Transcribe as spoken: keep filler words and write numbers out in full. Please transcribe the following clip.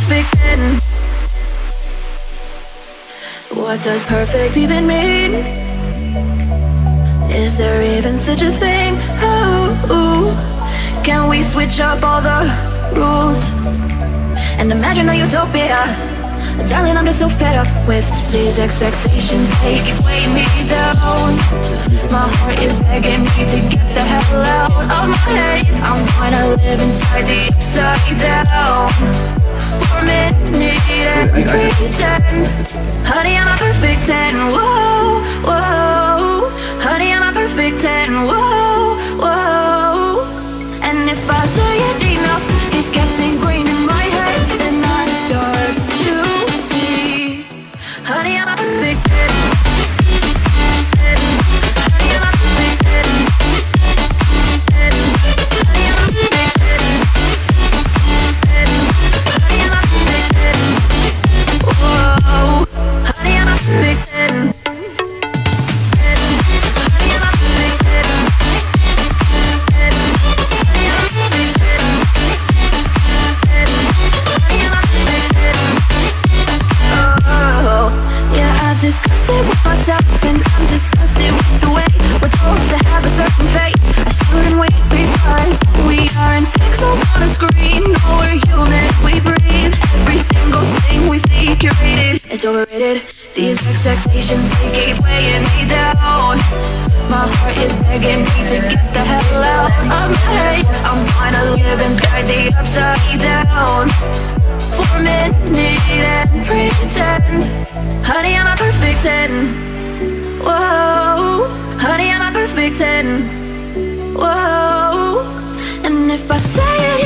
perfect ten? What does perfect even mean? Is there even such a thing? Ooh, can we switch up all the rules and imagine a utopia? Darling, I'm just so fed up with these expectations. They keep weighing me down. My heart is begging me to get the hell out of my head. I'm gonna live inside the upside down for a minute and pretend. Honey, I'm a perfect ten. Whoa, whoa. Honey, I'm a perfect ten. Whoa, whoa. And if I say it enough, it gets ingrained in my head, and I start to see. Honey, I'm a perfect ten. Honey, I'm a perfect ten. Honey, I'm a perfect ten. Honey, I'm a perfect ten. Whoa. Honey, I'm a perfect ten. Disgusted with myself, and I'm disgusted with the way we're told to have a certain face, a certain weight, because we aren't pixels on a screen. No, we're human, we breathe. Every single thing we see curated, it's overrated. These expectations, they keep weighing me down. My heart is begging me to get the hell out of my head. I'm gonna live inside the upside down for a minute and pretend. Honey, I'm a perfect ten. Whoa. Honey, I'm a perfect ten. Whoa. And if I say it